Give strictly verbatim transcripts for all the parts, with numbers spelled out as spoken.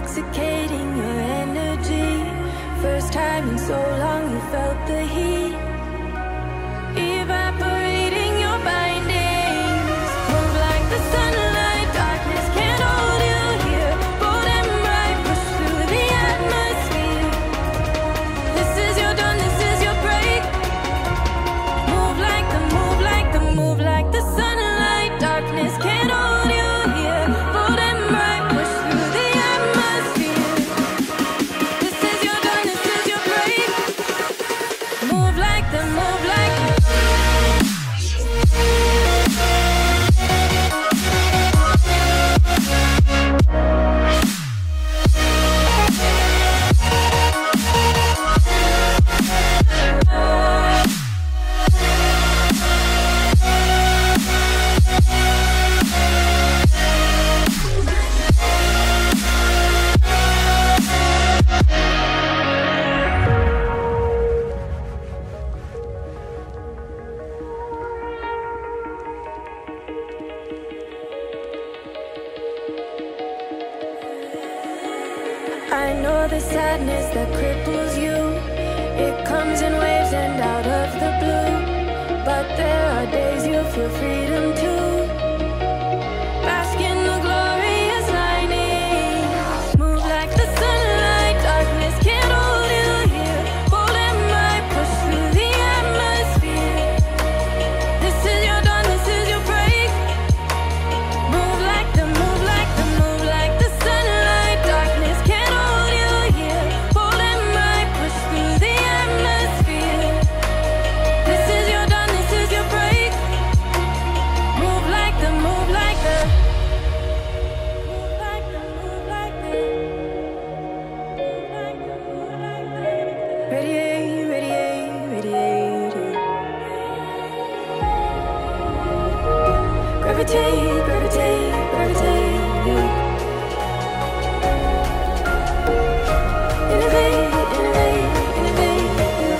intoxicating your energy. First time in so long you felt the heat evaporating your bindings. Move like the sunlight, darkness can't hold you here. Bold and bright, push through the atmosphere. This is your dawn, this is your break. Move like the, move like the, move like the sunlight, darkness can't hold you here. Bold and bright, push through the atmosphere. This is your dawn, this is your break. Move like the, move like the. I know the sadness that cripples you. It comes in waves and out of the blue. But there are days you feel freedom too. Bask in the glorious lightning. Move like the sunlight, darkness can't hold you here. Bold and bright, push through the atmosphere. This is your dawn, this is your break. Move like the, move like the, move like the sunlight, darkness can't hold you here. Bold and bright, push through the atmosphere. This is your dawn, this is your break. Move like the, move like the, move like the, move like the, move like the, move like the. Radiate, radiate, radiate. Gravitate, gravitate, gravitate. Innovate, innovate, innovate.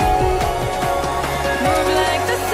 Move like the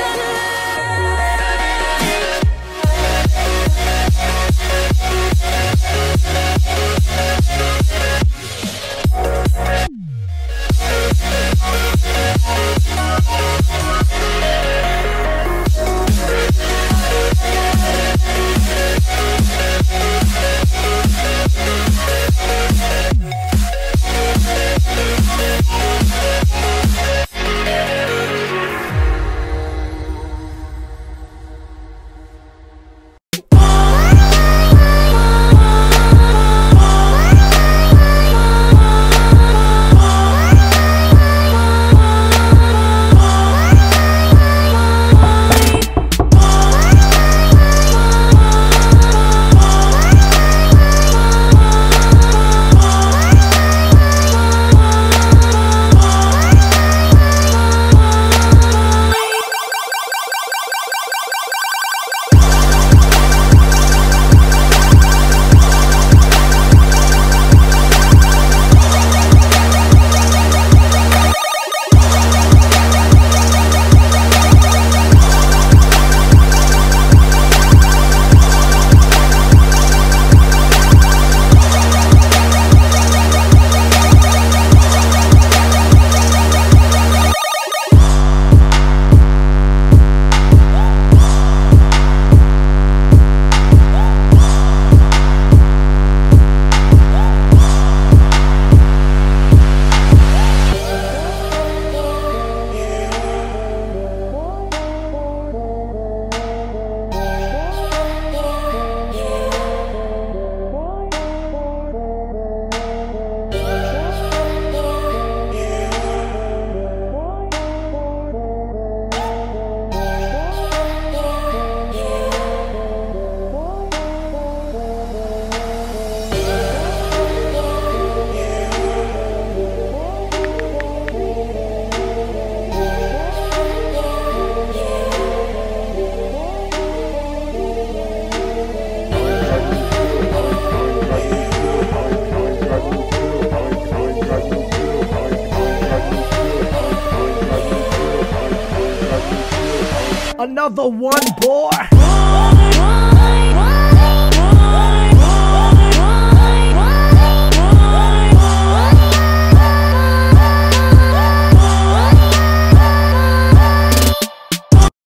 Another one, boy.